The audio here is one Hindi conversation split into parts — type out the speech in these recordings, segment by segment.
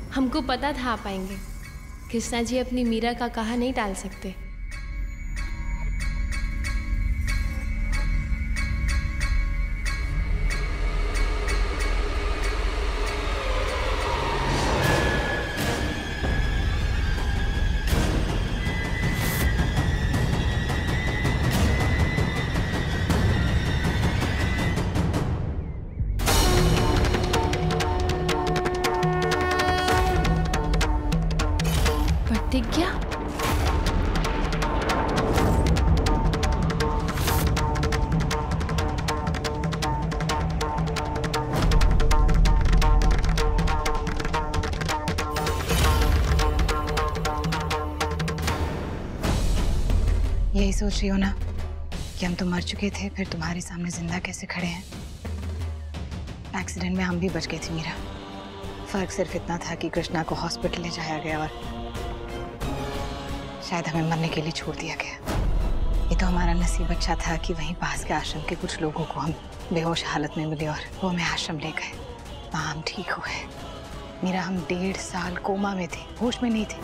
हमको पता था आप आएंगे। कृष्णा जी अपनी मीरा का कहा नहीं टाल सकते। प्रतिज्ञा? यही सोच रही हो ना कि हम तो मर चुके थे, फिर तुम्हारे सामने जिंदा कैसे खड़े हैं। एक्सीडेंट में हम भी बच गए थे मीरा। फर्क सिर्फ इतना था कि कृष्णा को हॉस्पिटल ले जाया गया और शायद हमें मरने के लिए छोड़ दिया गया। ये तो हमारा नसीब अच्छा था कि वहीं पास के आश्रम के कुछ लोगों को हम बेहोश हालत में मिले और वो हमें आश्रम ले गए। वहाँ हम ठीक हुए। मीरा, हम 1.5 साल कोमा में थे, होश में नहीं थे।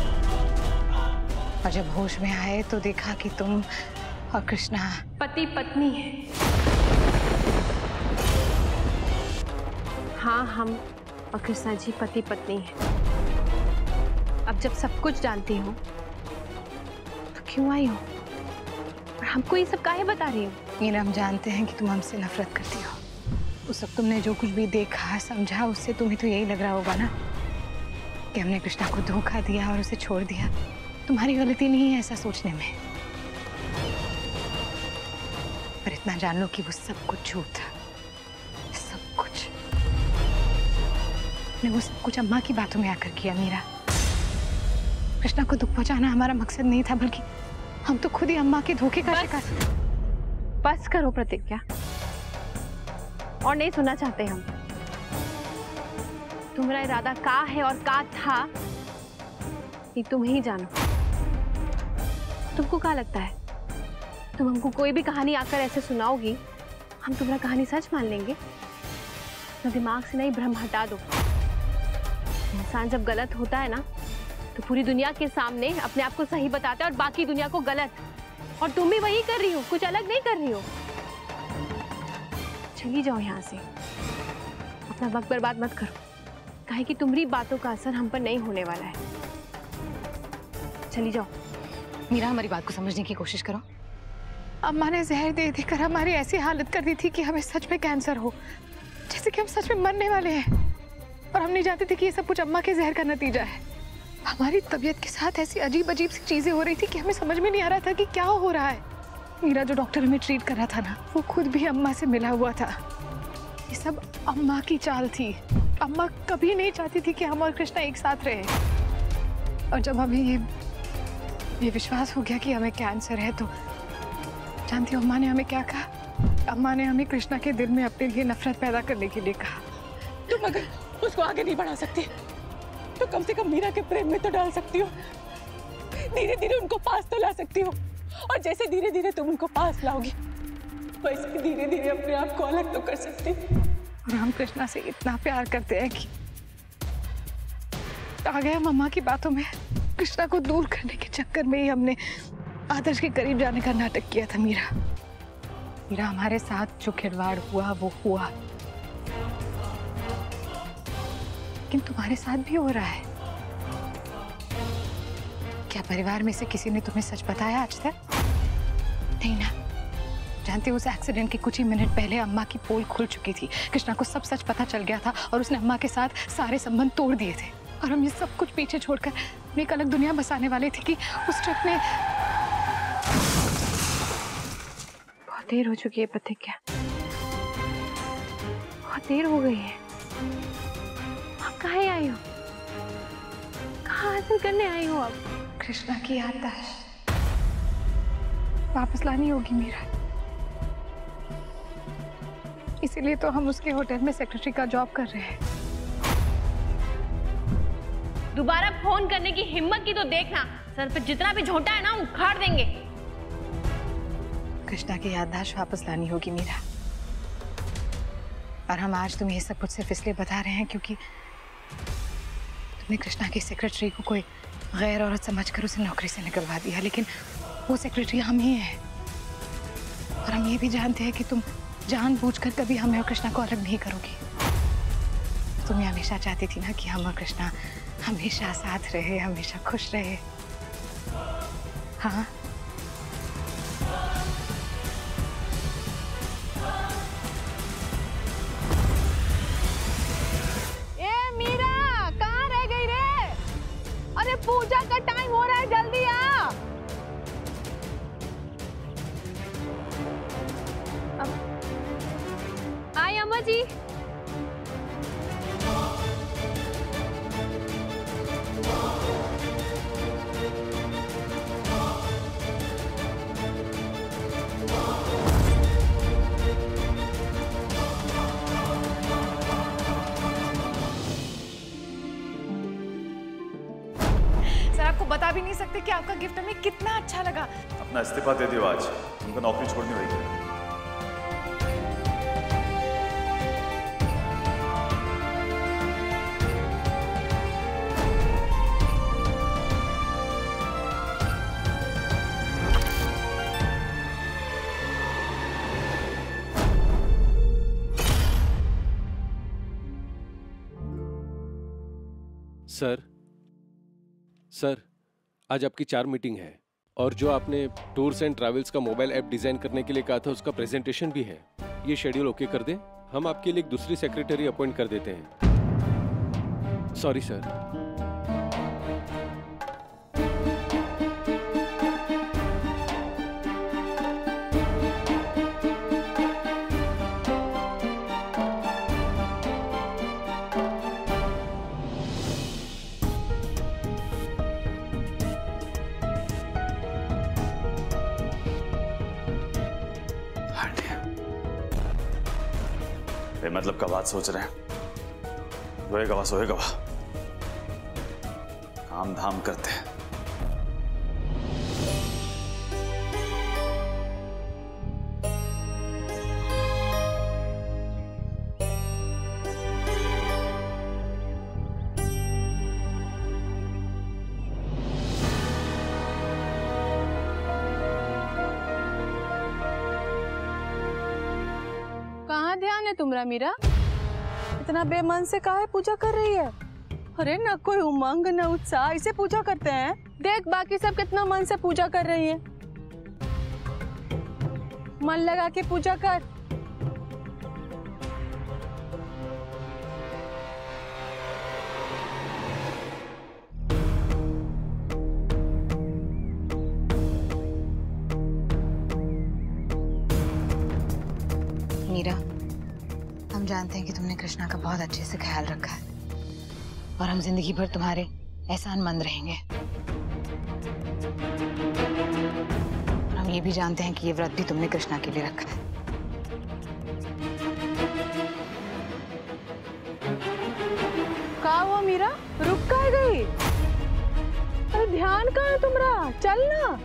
और जब होश में आए तो देखा कि तुम और कृष्णा पति पत्नी है। हाँ, हम और कृष्णा जी पति पत्नी हैं। अब जब सब कुछ जानती हूँ तो क्यों आई हो? और हमको ये सब काहे बता रही हो? मीरा, हम जानते हैं कि तुम हमसे नफरत करती हो। उस वक्त तुमने जो कुछ भी देखा समझा, उससे तुम्हें तो यही लग रहा होगा ना कि हमने कृष्णा को धोखा दिया और उसे छोड़ दिया। तुम्हारी गलती नहीं है ऐसा सोचने में, पर इतना जान लो कि वो सब कुछ झूठ था। सब कुछ। ने वो सब कुछ अम्मा की बातों में आकर किया। मीरा, कृष्णा को दुख पहुंचाना हमारा मकसद नहीं था, बल्कि हम तो खुद ही अम्मा के धोखे का शिकार। बस करो प्रतिज्ञा, और नहीं सुनना चाहते हम। तुम्हारा इरादा का है और का था ये तुम ही जानो। तुमको क्या लगता है तुम हमको कोई भी कहानी आकर ऐसे सुनाओगी, हम तुम्हारा कहानी सच मान लेंगे? तो दिमाग से नहीं भ्रम हटा दो। इंसान जब गलत होता है ना तो पूरी दुनिया के सामने अपने आप को सही बताता है और बाकी दुनिया को गलत। और तुम भी वही कर रही हो, कुछ अलग नहीं कर रही हो। चली जाओ यहाँ से, अपना वक्त बर्बाद मत करो, काहे कि तुम्हारी बातों का असर हम पर नहीं होने वाला है। चली जाओ। मीरा, हमारी बात को समझने की कोशिश करो। अम्मा ने जहर दे देकर हमारी ऐसी हालत कर दी थी कि हमें सच में कैंसर हो, जैसे कि हम सच में मरने वाले हैं। और हम नहीं जानते थे कि ये सब कुछ अम्मा के जहर का नतीजा है। हमारी तबीयत के साथ ऐसी अजीब अजीब सी चीजें हो रही थी कि हमें समझ में नहीं आ रहा था कि क्या हो रहा है। मीरा, जो डॉक्टर हमें ट्रीट कर रहा था ना, वो खुद भी अम्मा से मिला हुआ था। ये सब अम्मा की चाल थी। अम्मा कभी नहीं चाहती थी कि हम और कृष्णा एक साथ रहे। और जब हमें ये विश्वास हो गया कि हमें कैंसर है, तो जानती हो अम्मा ने हमें क्या कहा? अम्मा ने हमें कृष्णा के दिल में अपने लिए नफरत पैदा करने के लिए कहा। तुम अगर उसको आगे नहीं बढ़ा सकती तो कम से कम मीरा के प्रेम में तो डाल सकती हो। धीरे धीरे उनको पास तो ला सकती हो। और जैसे धीरे धीरे तुम उनको पास लाओगी, वैसे धीरे धीरे अपने आप को अलग तो कर सकती हो। और हम कृष्णा से इतना प्यार करते हैं कि आ गए हम अम्मा की बातों में। कृष्णा को दूर करने के चक्कर में ही हमने आदर्श के करीब जाने का नाटक किया था। मीरा, हमारे साथ जो खिलवाड़ हुआ वो हुआ, लेकिन तुम्हारे साथ भी हो रहा है। क्या परिवार में से किसी ने तुम्हें सच बताया आज तक? नहीं ना। जानते हो, उस एक्सीडेंट के कुछ ही मिनट पहले अम्मा की पोल खुल चुकी थी। कृष्णा को सब सच पता चल गया था और उसने अम्मा के साथ सारे संबंध तोड़ दिए थे। और हम ये सब कुछ पीछे छोड़कर अपनी एक अलग दुनिया बसाने वाले थे कि उस ट्रिप में। बहुत देर हो चुकी है प्रतिज्ञा, बहुत देर हो गई है। आप कहाँ आई हो? कहाँ हासिल करने आई हो आप? कृष्णा की याददाश्त वापस लानी होगी मीरा। इसीलिए तो हम उसके होटल में सेक्रेटरी का जॉब कर रहे हैं। दोबारा फोन करने की हिम्मत की तो देखना, सर पे जितना भी झोंटा है ना उखाड़ देंगे। कृष्णा की याददाश्त वापस लानी होगी मीरा। और हम आज तुम्हें ये सब कुछ सिर्फ इसलिए बता रहे हैं क्योंकि तुमने कृष्णा की सेक्रेटरी को कोई गैर औरत समझकर उसे नौकरी से निकलवा दिया, लेकिन वो सेक्रेटरी हम ही हैं। और हम ये भी जानते हैं कि तुम जानबूझकर कभी हमें और कृष्णा को अलग नहीं करोगी। तुम ये हमेशा चाहती थी ना कि हम और कृष्णा हमेशा साथ रहे, हमेशा खुश रहे। हाँ, पूजा का टाइम हो रहा है, जल्दी आ। आई अम्मा जी। आपको बता भी नहीं सकते कि आपका गिफ्ट हमें कितना अच्छा लगा। अपना इस्तीफा दे दियो आज, तुमको नौकरी छोड़नी होगी। सर, आज आपकी 4 मीटिंग है और जो आपने टूर्स एंड ट्रैवल्स का मोबाइल ऐप डिजाइन करने के लिए कहा था उसका प्रेजेंटेशन भी है। ये शेड्यूल ओके कर दें, हम आपके लिए एक दूसरी सेक्रेटरी अपॉइंट कर देते हैं। Sorry sir. मतलब का बात सोच रहे हैं, सोएगा काम धाम करते हैं। कहाँ ध्यान है तुम्हारा मीरा? इतना बेमन से काहे पूजा कर रही है? अरे न कोई उमंग न उत्साह, इसे पूजा करते हैं। देख बाकी सब कितना मन से पूजा कर रही है। मन लगा के पूजा कर। मीरा, हम जानते हैं कि तुमने कृष्णा का बहुत अच्छे से ख्याल रखा है और हम जिंदगी भर तुम्हारे एहसानमंद रहेंगे। और हम ये भी जानते हैं कि ये व्रत भी तुमने कृष्णा के लिए रखा है। कहाँ हुआ मीरा? रुक कहाँ गई? अरे ध्यान कहाँ है तुम्हारा? चल ना।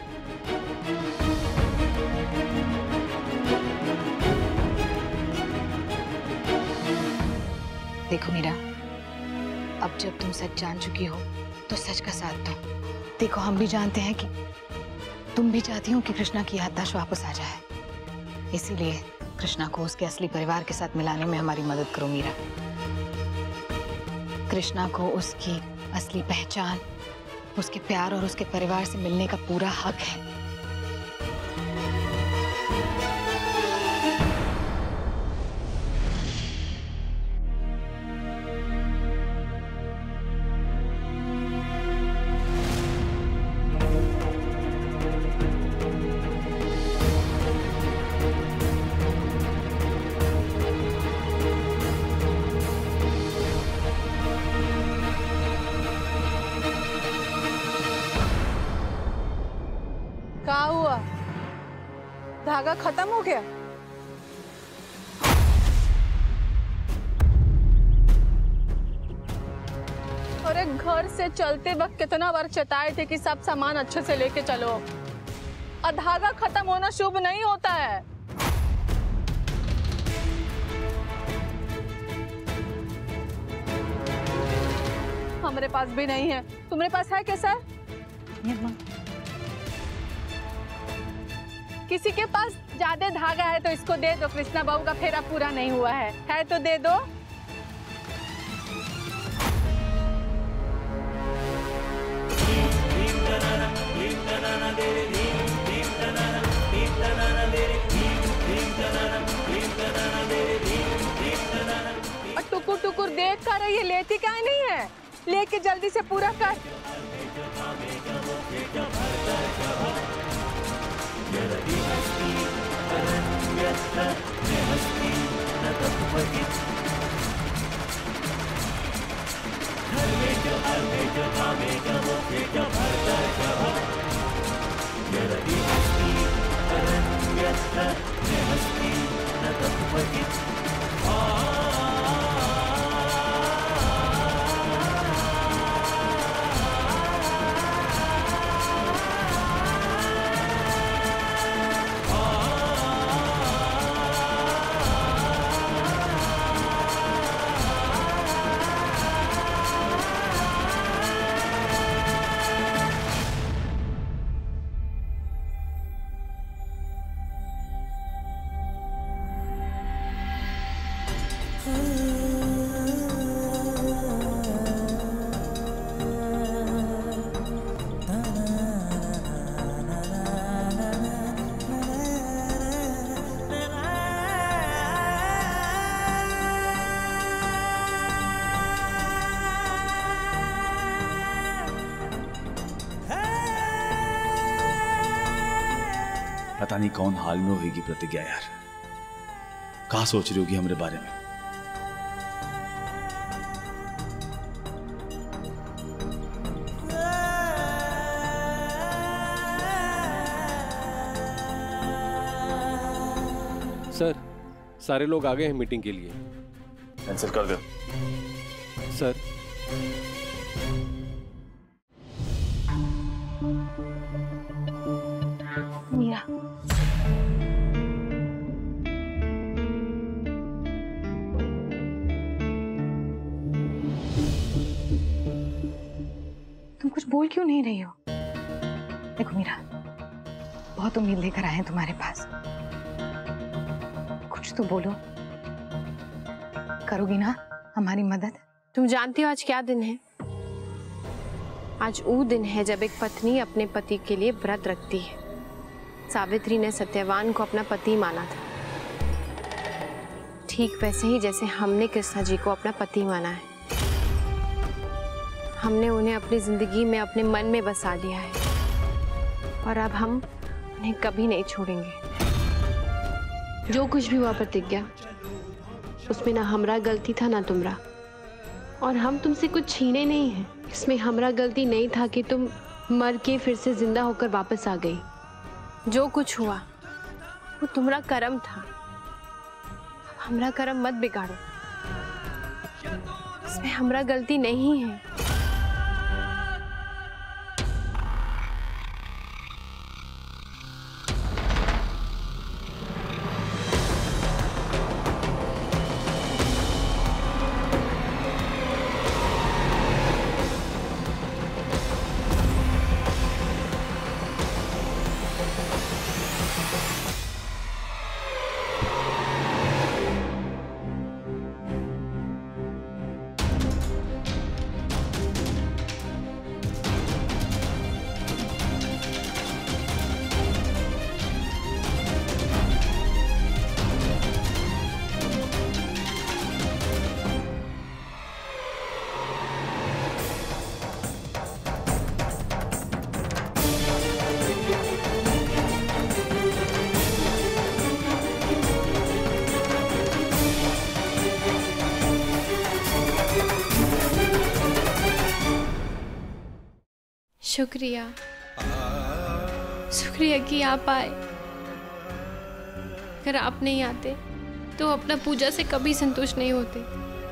देखो मीरा, अब जब तुम सच जान चुकी हो तो सच का साथ दो। देखो हम भी जानते हैं कि तुम भी चाहती हो कि कृष्णा की याददाश्त वापस आ जाए, इसीलिए कृष्णा को उसके असली परिवार के साथ मिलाने में हमारी मदद करो मीरा। कृष्णा को उसकी असली पहचान, उसके प्यार और उसके परिवार से मिलने का पूरा हक है। क्या हुआ? धागा खत्म हो गया? अरे घर से चलते वक्त कितना बार चेताए थे कि सब सामान अच्छे से लेके चलो, और धागा खत्म होना शुभ नहीं होता है। हमारे पास भी नहीं है। तुम्हारे पास है क्या सर? किसी के पास ज्यादा धागा है तो इसको दे दो, कृष्णा बाबू का फेरा पूरा नहीं हुआ है तो दे दो। और टुकुर टुकुर देख कर ये लेती क्या नहीं है, लेके जल्दी से पूरा कर। पता नहीं कौन हाल में होगी प्रतिज्ञा यार, कहाँ सोच रही होगी हमारे बारे में। सर, सारे लोग आ गए हैं मीटिंग के लिए। कैंसिल कर दो सर। मीरा, तुम कुछ बोल क्यों नहीं रही हो? देखो मीरा, बहुत उम्मीद लेकर आए हैं तुम्हारे पास, कुछ तो बोलो। करोगी ना हमारी मदद? तुम जानती हो आज क्या दिन है? आज वो दिन है जब एक पत्नी अपने पति के लिए व्रत रखती है। सावित्री ने सत्यवान को अपना पति माना था, ठीक वैसे ही जैसे हमने कृष्णा जी को अपना पति माना है। हमने उन्हें अपनी जिंदगी में अपने मन में बसा लिया है और अब हम उन्हें कभी नहीं छोड़ेंगे। जो कुछ भी हुआ प्रतिज्ञा, उसमें ना हमरा गलती था ना तुमरा, और हम तुमसे कुछ छीने नहीं है। इसमें हमरा गलती नहीं था कि तुम मर के फिर से जिंदा होकर वापस आ गई। जो कुछ हुआ वो तुम्हारा कर्म था, हमरा कर्म मत बिगाड़ो। इसमें हमरा गलती नहीं है। शुक्रिया, शुक्रिया कि आप आए। अगर आप नहीं आते तो अपना पूजा से कभी संतुष्ट नहीं होते।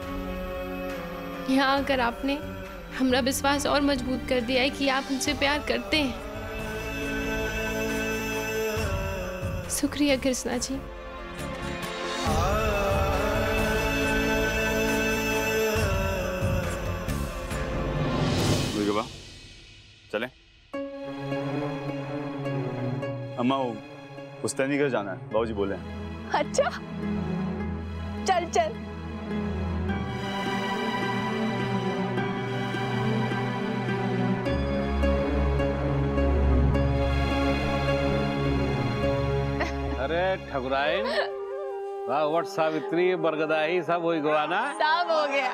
यहाँ आकर आपने हमारा विश्वास और मजबूत कर दिया है कि आप हमसे प्यार करते हैं। शुक्रिया कृष्णा जी। चलें? अम्मा वो पुस्तैनी घर जाना है, बाबूजी बोले हैं। अच्छा चल चल। अरे ठकुराइन वट सावित्री बरगदाही सब हो गवाना। सब हो गया।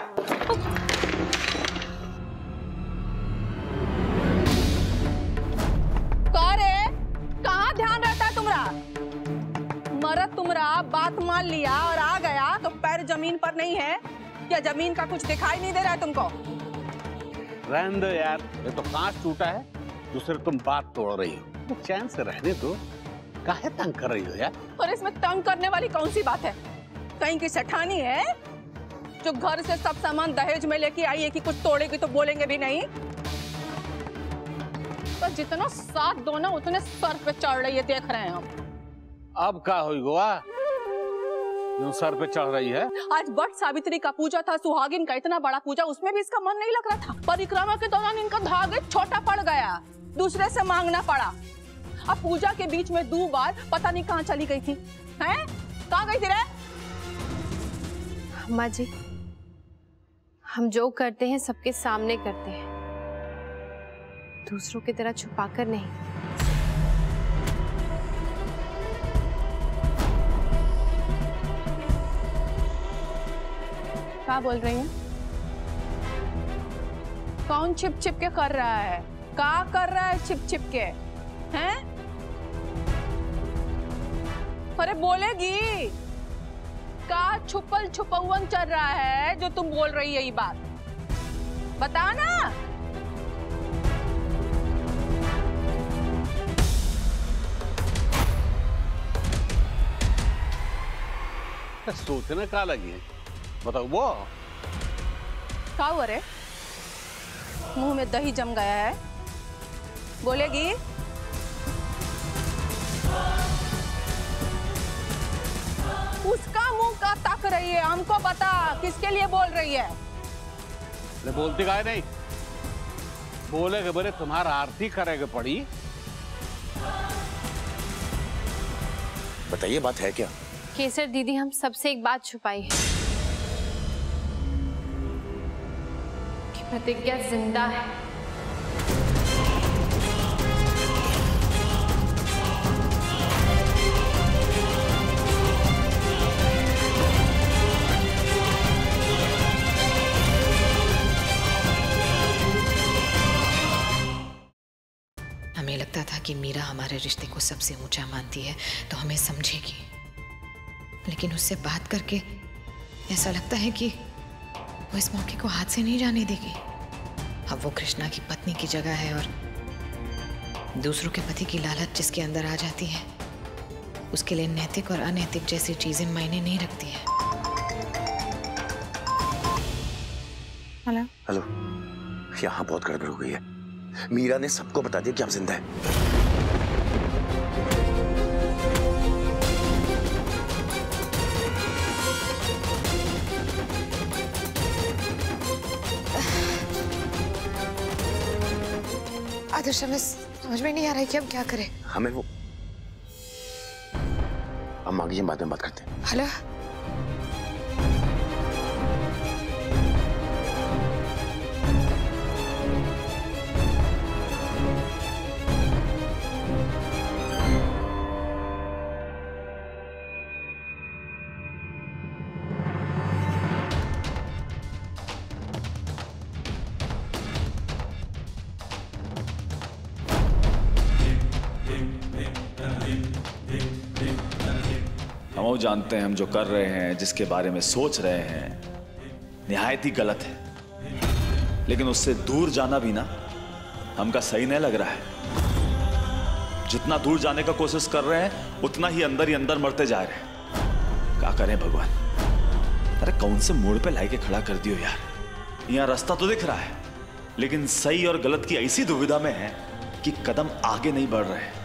कहाँ ध्यान रहता है तुम्हारा? मरद तुम्हारा बात मान लिया और आ गया तो पैर जमीन पर नहीं है क्या? जमीन का कुछ दिखाई नहीं दे रहा है तुमको? रहने दो यार, ये तो कांच टूटा है, दूसरे तुम बात तोड़ रही हो। चैन से रहने दो, काहे तंग कर रही हो यार? और इसमें तंग करने वाली कौन सी बात है? कहीं की सेठानी है जो घर से सब सामान दहेज में लेके आई है कि कुछ तोड़ेगी तो बोलेंगे भी नहीं? तो जितना साथ दो ना उतने सर पे चढ़ रही है, देख रहे हैं हम। अब का हुई गोवा जो सर पे चढ़ रही है? आज वट सावित्री का पूजा था, सुहागिन का इतना बड़ा पूजा, उसमें भी इसका मन नहीं लग रहा था। परिक्रमा के दौरान इनका धागे छोटा पड़ गया, दूसरे से मांगना पड़ा। अब पूजा के बीच में 2 बार पता नहीं कहाँ चली गई थी। हैं? कहाँ गई थी रे? अम्मा जी, हम जो करते हैं सबके सामने करते हैं, दूसरों की तरह छुपाकर नहीं। क्या बोल रही हैं? कौन छिप छिप के कर रहा है? क्या कर रहा है छिप छिप के? हैं? अरे बोलेगी का छुपल छुपौवन चल रहा है जो तुम बोल रही है? ये बात बता ना। सोचने का लगी है, बताओ वो क्या हुआ रे? मुंह में दही जम गया है, बोलेगी? उसका मुंह का तक रही है, हमको बता किसके लिए बोल रही है? बोलती काहे नहीं? बोले के बरे तुम्हारा आरती करेगा पड़ी। बताइए बात है क्या? केसर दीदी, हम सबसे एक बात छुपाई है कि प्रतिज्ञा जिंदा है। हमें लगता था कि मीरा हमारे रिश्ते को सबसे ऊंचा मानती है तो हमें समझेगी, लेकिन उससे बात करके ऐसा लगता है कि वो इस मौके को हाथ से नहीं जाने देगी। अब वो कृष्णा की पत्नी की जगह है और दूसरों के पति की लालच जिसके अंदर आ जाती है, उसके लिए नैतिक और अनैतिक जैसी चीजें मायने नहीं रखती है। हेलो हेलो, यहाँ बहुत गड़बड़ हो गई है। मीरा ने सबको बता दिया कि आप जिंदा हैं। आदर्श, हमें समझ में नहीं आ रहा है कि हम क्या करें। हमें वो हम आगे बाद में बात करते हैं। हेलो, हम जानते हैं हम जो कर रहे हैं, जिसके बारे में सोच रहे हैं, निहायत ही गलत है, लेकिन उससे दूर जाना भी ना हमका सही नहीं लग रहा है। जितना दूर जाने का कोशिश कर रहे हैं उतना ही अंदर मरते जा रहे हैं। क्या करें भगवान? अरे कौन से मोड़ पे लाके खड़ा कर दियो यार। यहाँ रास्ता तो दिख रहा है, लेकिन सही और गलत की ऐसी दुविधा में है कि कदम आगे नहीं बढ़ रहे।